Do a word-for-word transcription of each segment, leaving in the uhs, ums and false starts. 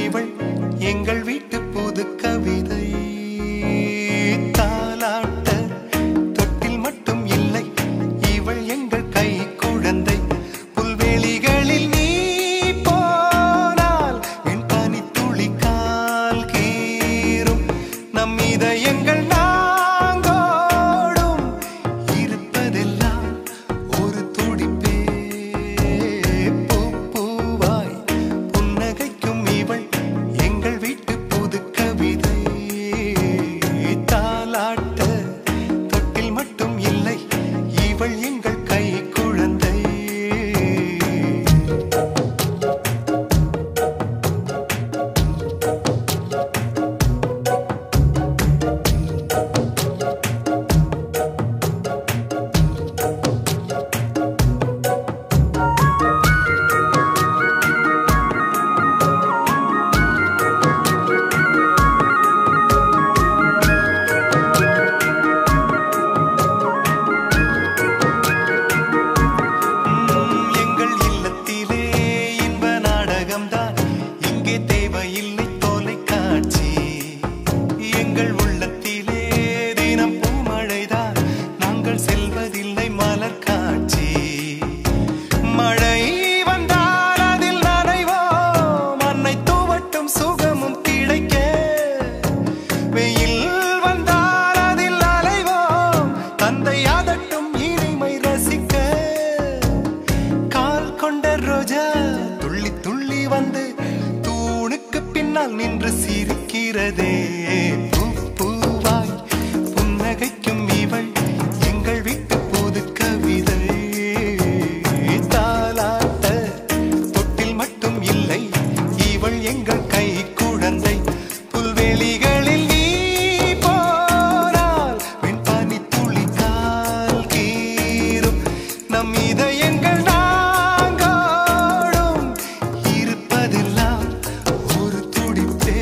இவள் எங்கள் வீட்டு புது கவிதை. தாலாட்ட தொட்டில் மட்டும் இல்லை, இவள் எங்கள் கை குழந்தை. புல்வெளிகளில் நீ போனால் என் பனி துளி கால் கீறும். நம் இதயங்கள் நாங்கோடும் இருப்பதெல்லாம் ஒரு துடிப்பே. பூ பூவாய் புன்னகைக்கும் இவள் எங்கள் வீட்டு புது கவிதை. தாலாட்ட தொட்டில் மட்டும் இல்லை, இவள் எங்கள் கை குழந்தை. எங்கள் இல்லத்திலே இன்ப நாடகம்தான், இங்கே தேவையில்லை தொலைக்காட்சி. எங்கள் உள்ளத்திலே தினம் பூமழைதான், நாங்கள் செல்வதில்லை மலர் காட்சி. மழை வந்தால் அதில் நனைவோம், அன்னை தூவட்டும் சுகமும் கிடைக்க. வெயில் வந்தால் அதில் அலைவோம், தந்தை அதட்டும் இனிமை ரசிக்க. கால் கொண்ட ரோஜா துள்ளி துள்ளி வந்து தூணுக்கு பின்னால் நின்று சிரிக்கிறதே. பூ பூவாய் புன்னகைக்கும் இவள் எங்கள் வீட்டு புது கவிதை. தாலாட்ட தொட்டில் மட்டும் இல்லை, இவள் எங்கள் கை குழந்தை. புல்வெளிகளில் நீ போனால் வெண்பனி துளி கால் கீறும். நம் இதயங்கள் நாங்கோடும் இருப்பதெல்லாம் ஒரு துடிப்பே.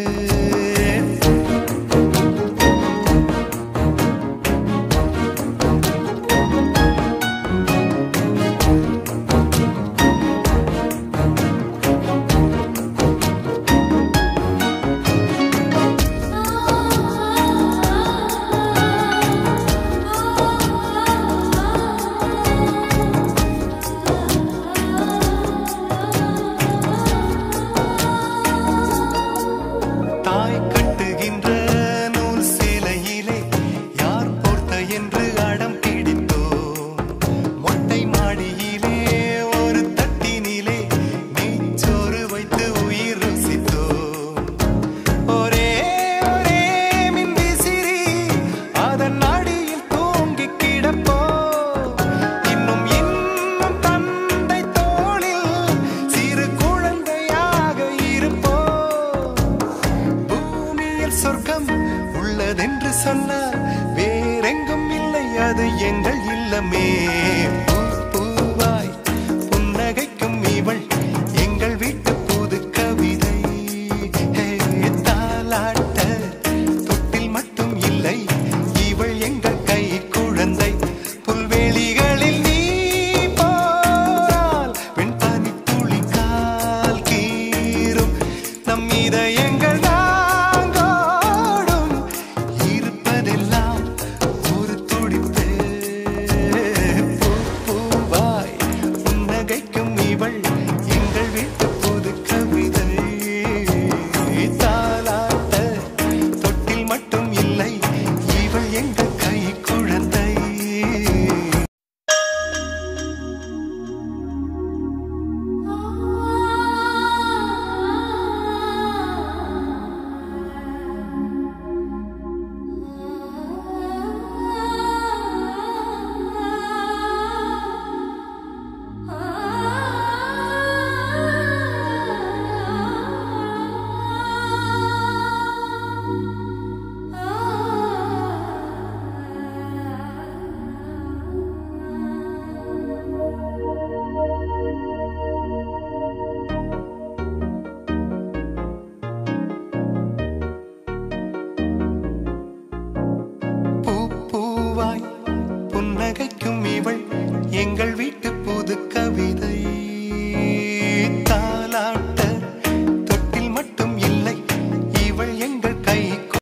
தாய் கட்டுகின்ற நூல் சேலையிலே யார் போர்த்த என்று அடம் பிடித்தோம். மொட்டை மாடியிலே ஒரு தட்டினிலே நெய்ச்சோறு வைத்து உயிர் ருசித்தோம். ஒரே ஒரே மின்விசிறி அதன் அடியில் தூங்கி கிடப்போம். இன்னும் இன்னும் தந்தை தோளில் சிறு குழந்தையாக இருப்போம். பூமியில் சொர்க்கம் உள்ளதென்று சொன்னார், வேறெங்கும் இல்லை அது எங்கள் இல்லமே. பூ பூவாய் புன்னகைக்கும் இவள் எங்கள் வீட்டு புது கவிதை. ஹே, தாலாட்ட தொட்டில் மட்டும் இல்லை, இவள் எங்கள் கை குழந்தை. புல்வெளிகளில் நீ போனால் வெண்பனி துளி கால் கீறும். நம் இதயங்கள் நாங்கோடும் இருப்பதெல்லாம் ஒரு துடிப்பே. பூ பூவாய் புன்னகைக்கும் இவள் எங்கள் வீட்டு புது கவிதை. தாலாட்ட தொட்டில் மட்டும் இல்லை, இவள் எங்கள் கை குழந்தை. பூ பூவாய் புன்னகைக்கும் இவள் எங்கள் வீட்டு